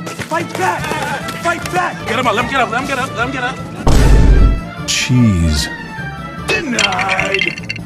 Fight back! Fight back! Get him up, let him get up, let him get up, let him get up. Cheese. Denied!